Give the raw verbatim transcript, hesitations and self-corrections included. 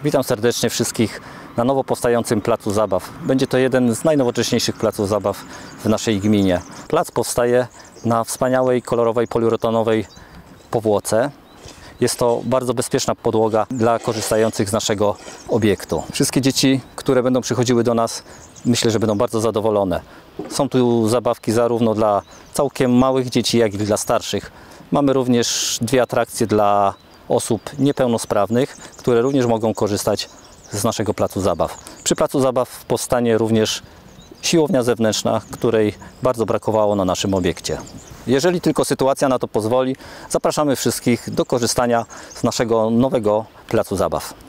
Witam serdecznie wszystkich na nowo powstającym placu zabaw. Będzie to jeden z najnowocześniejszych placów zabaw w naszej gminie. Plac powstaje na wspaniałej, kolorowej, poliuretanowej powłoce. Jest to bardzo bezpieczna podłoga dla korzystających z naszego obiektu. Wszystkie dzieci, które będą przychodziły do nas, myślę, że będą bardzo zadowolone. Są tu zabawki zarówno dla całkiem małych dzieci, jak i dla starszych. Mamy również dwie atrakcje dla osób niepełnosprawnych, które również mogą korzystać z naszego placu zabaw. Przy placu zabaw powstanie również siłownia zewnętrzna, której bardzo brakowało na naszym obiekcie. Jeżeli tylko sytuacja na to pozwoli, zapraszamy wszystkich do korzystania z naszego nowego placu zabaw.